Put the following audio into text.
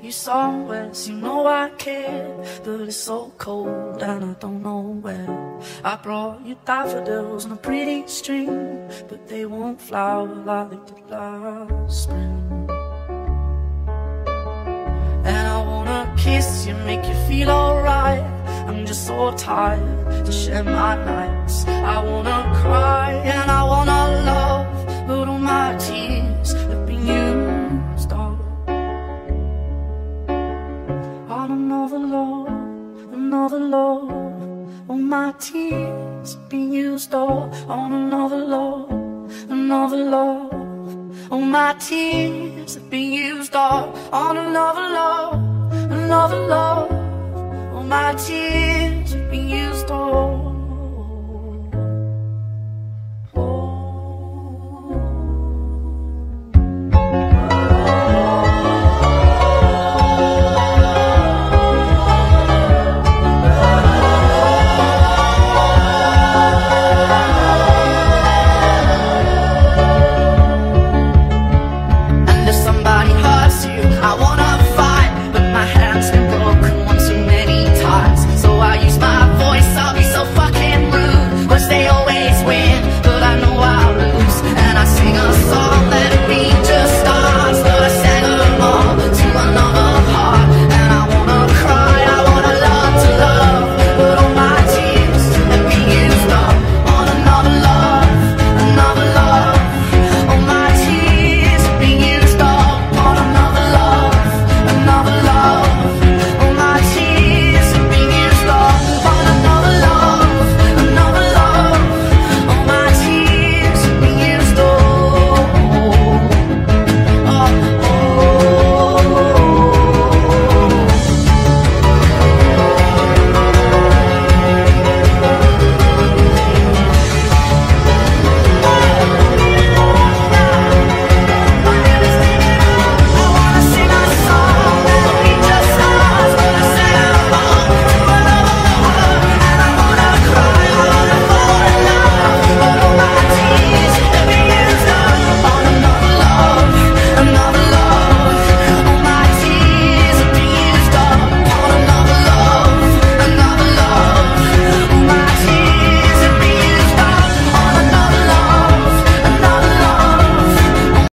you somewhere, so you know I care. But it's so cold and I don't know where. I brought you daffodils on a pretty string, but they won't flower like they did last spring. And I wanna kiss you, make you feel alright. I'm just so tired to share my nights. I wanna cry and I wanna love, but all my tears have been used all on another love, another love. All my tears have been used all on another love, another love. All my tears have been used all on another love, another love. All my tears